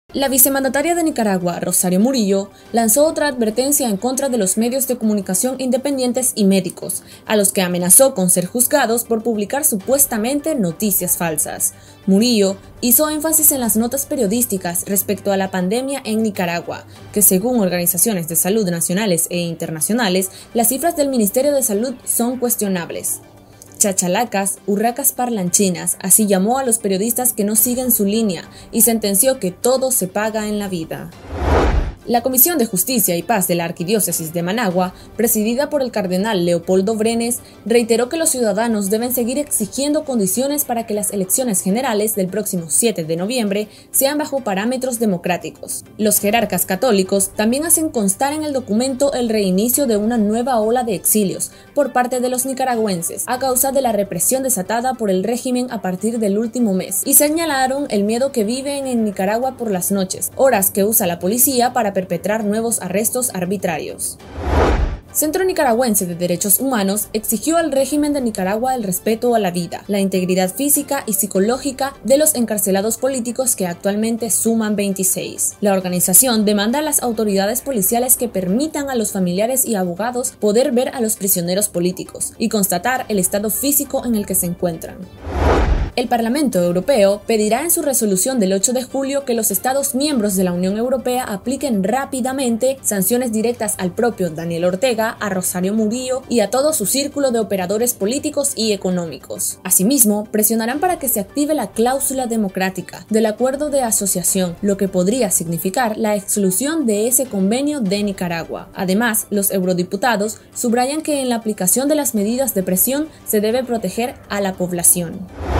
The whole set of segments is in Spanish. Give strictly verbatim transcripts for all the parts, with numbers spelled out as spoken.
La vicemandataria de Nicaragua, Rosario Murillo, lanzó otra advertencia en contra de los medios de comunicación independientes y médicos, a los que amenazó con ser juzgados por publicar supuestamente noticias falsas. Murillo hizo énfasis en las notas periodísticas respecto a la pandemia en Nicaragua, que según organizaciones de salud nacionales e internacionales, las cifras del Ministerio de Salud son cuestionables. Chachalacas, urracas parlanchinas, así llamó a los periodistas que no siguen su línea y sentenció que todo se paga en la vida. La Comisión de Justicia y Paz de la Arquidiócesis de Managua, presidida por el cardenal Leopoldo Brenes, reiteró que los ciudadanos deben seguir exigiendo condiciones para que las elecciones generales del próximo siete de noviembre sean bajo parámetros democráticos. Los jerarcas católicos también hacen constar en el documento el reinicio de una nueva ola de exilios por parte de los nicaragüenses a causa de la represión desatada por el régimen a partir del último mes, y señalaron el miedo que viven en Nicaragua por las noches, horas que usa la policía para perpetrar nuevos arrestos arbitrarios. Centro Nicaragüense de Derechos Humanos exigió al régimen de Nicaragua el respeto a la vida, la integridad física y psicológica de los encarcelados políticos, que actualmente suman veintiséis. La organización demanda a las autoridades policiales que permitan a los familiares y abogados poder ver a los prisioneros políticos y constatar el estado físico en el que se encuentran. El Parlamento Europeo pedirá en su resolución del ocho de julio que los Estados miembros de la Unión Europea apliquen rápidamente sanciones directas al propio Daniel Ortega, a Rosario Murillo y a todo su círculo de operadores políticos y económicos. Asimismo, presionarán para que se active la cláusula democrática del acuerdo de asociación, lo que podría significar la exclusión de ese convenio de Nicaragua. Además, los eurodiputados subrayan que en la aplicación de las medidas de presión se debe proteger a la población.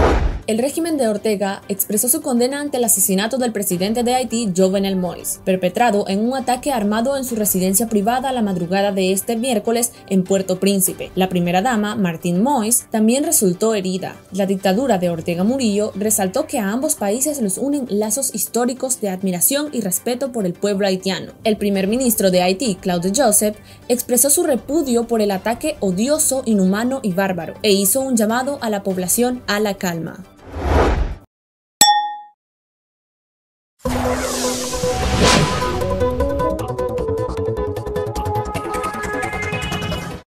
El régimen de Ortega expresó su condena ante el asesinato del presidente de Haití, Jovenel Moïse, perpetrado en un ataque armado en su residencia privada la madrugada de este miércoles en Puerto Príncipe. La primera dama, Martine Moïse, también resultó herida. La dictadura de Ortega Murillo resaltó que a ambos países los unen lazos históricos de admiración y respeto por el pueblo haitiano. El primer ministro de Haití, Claude Joseph, expresó su repudio por el ataque odioso, inhumano y bárbaro, e hizo un llamado a la población a la calma.